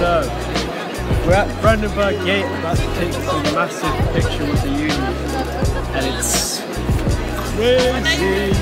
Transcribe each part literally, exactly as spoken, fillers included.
So, we're at Brandenburg Gate, about to take some massive picture with the Union, and it's crazy!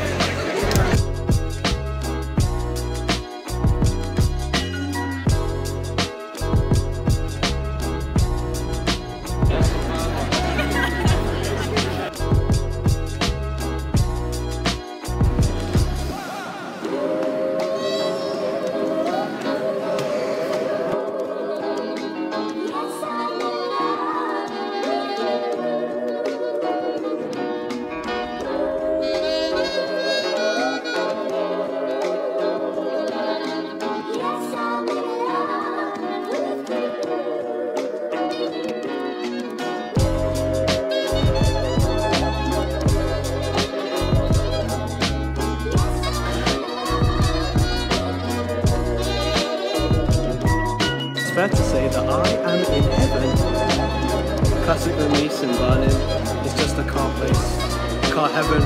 It's fair to say that I am in heaven. Classic Remise in Berlin. It's just a car place. Car heaven.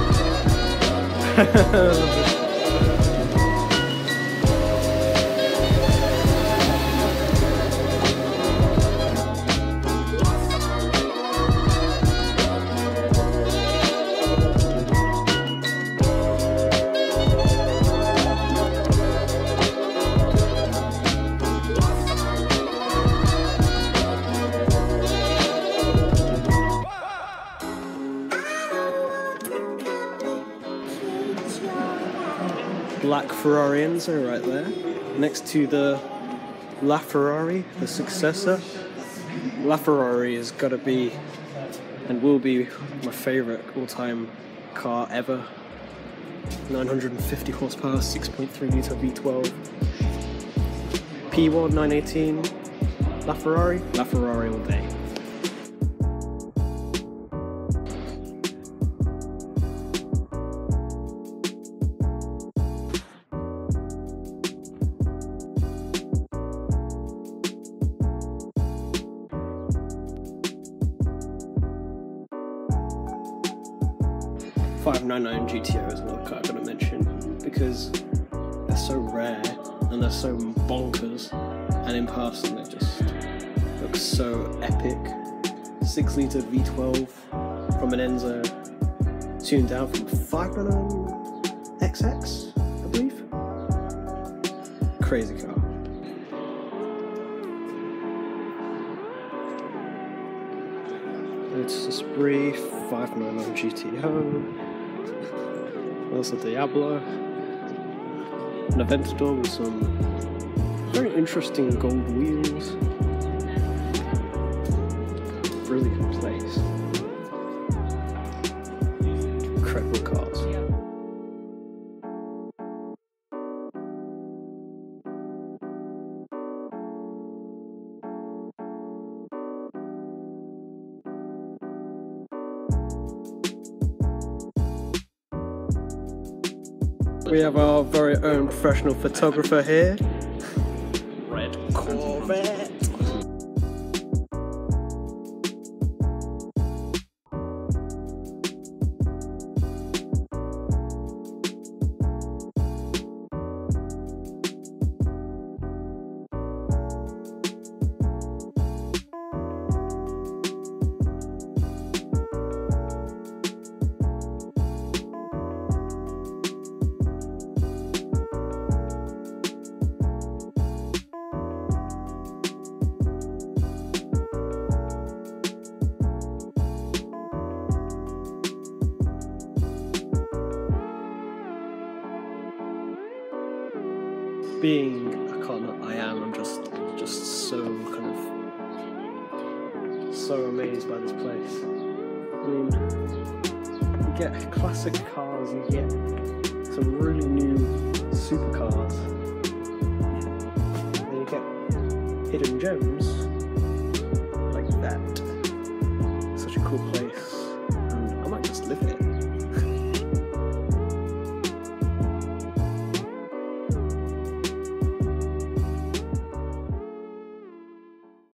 Black Ferrarians are right there, next to the LaFerrari, the successor. LaFerrari has got to be, and will be, my favourite all-time car ever. nine hundred fifty horsepower, six point three litre V twelve. P one nine eighteen, LaFerrari, LaFerrari all day. five ninety-nine G T O is another car I've got to mention because they're so rare and they're so bonkers, and in person they just look so epic. six litre V twelve from an Enzo, tuned down from five ninety-nine X X, I believe. Crazy car. It's a Spree five ninety-nine G T O. Also Diablo. An Aventador with some very interesting gold wheels. Brilliant place. Incredible cars. We have our very own professional photographer here. Red Corvette. Being a car that I am, I'm just just so kind of so amazed by this place. I mean, you get classic cars, you get some really new supercars, and you get hidden gems like that. Such a cool place.